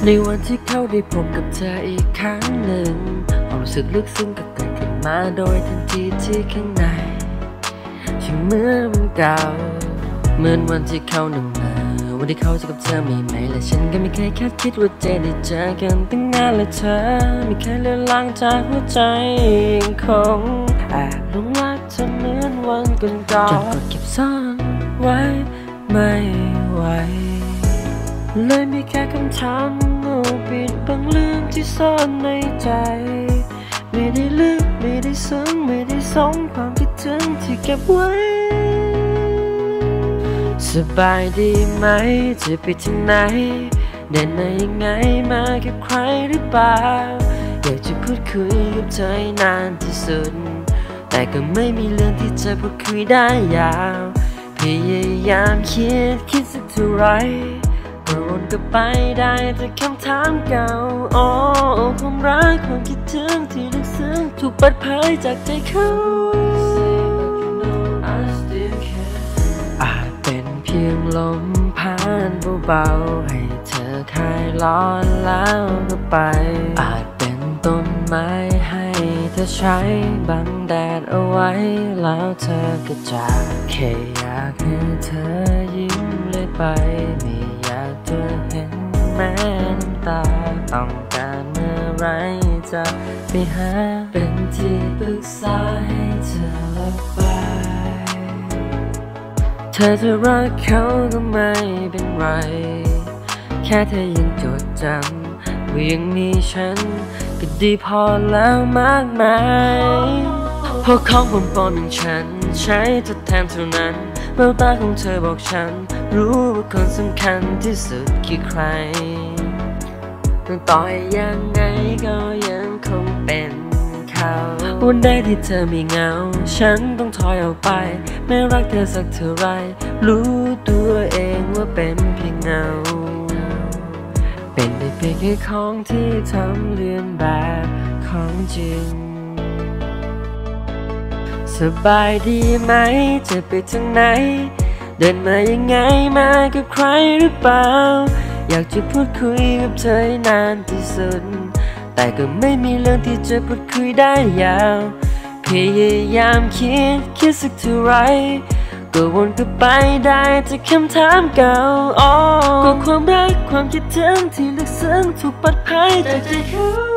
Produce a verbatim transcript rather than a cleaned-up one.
ในวันที่เขาได้พบกับเธออีกครั้งหนึ่งความรู้สึกลึกซึ้งก็เกิดขึ้นมาโดยทันทีที่ข้างในฉันเหมือนวันเก่าเหมือนวันที่เขาหนึ่งมาวันที่เขาเจอกับเธอมีไหมและฉันก็ไม่เคยคาดคิดว่าจะได้เจอกันตั้งนานและเธอไม่เคยเลือนลางจากหัวใจยังคงแอบหลงรักเธอเหมือนวันก่อนๆจนกดเก็บซ่อนไว้ไม่ไหวเลยมีแค่คำถามงูปิดบางเรื่องที่ซ่อนในใจไม่ได้ลึกไม่ได้ซึ้งไม่ได้สงความคิดถึงที่เก็บไว้สบายดีไหมจะไปที่ไหนเดินมายังไงมากับใครหรือเปล่าอยากจะพูดคุยกับเธอนานที่สุดแต่ก็ไม่มีเรื่องที่จะพูดคุยได้ยาวพยายามคิดคิดสักเท่าไรก็วนกลับไปได้แต่คำถามเก่าโอ้ความรักความคิดถึงที่ลึกซึ้งถูกเปิดเผยจากใจเขาอาจเป็นเพียงลมผ่านเบาๆให้เธอคลายร้อนแล้วก็ไปอาจเป็นต้นไม้ให้เธอใช้บังแดดเอาไว้แล้วเธอก็จากแค่อยากให้เธอยิ้มเลยไปไม่อยากจะเห็นแม้น้ำตาต้องการเมื่อไรจะไปหาเป็นที่ปรึกษาให้เธอระบายเธอจะรักเขาก็ไม่เป็นไรแค่เธอยังจดจำว่ายังมีฉันก็ดีพอแล้วมากมายเพราะของปลอมๆอย่างฉันใช้ทดแทนเท่านั้นแววตาของเธอบอกฉันรู้ว่าคนสำคัญที่สุดคือใครต่อให้ยังไงก็ยังคงเป็นเขาวันใดที่เธอมีเงาฉันต้องถอยออกไปไม่รักเธอสักเท่าไรรู้ตัวเองว่าเป็นเพียงเงาเป็นได้เพียงแค่ของที่ทำเลียนแบบของจริงสบายดีไหมจะไปทางไหนเดินมายังไงมากับใครหรือเปล่าอยากจะพูดคุยกับเธอนานที่สุดแต่ก็ไม่มีเรื่องที่จะพูดคุยได้ยาวพยายามคิดคิดสักเท่าไรก็วนกลับไปได้แต่คำถามเก่าอ๋อก็ความรักความคิดถึงที่ลึกซึ้งถูกเปิดเผยจากใจเขา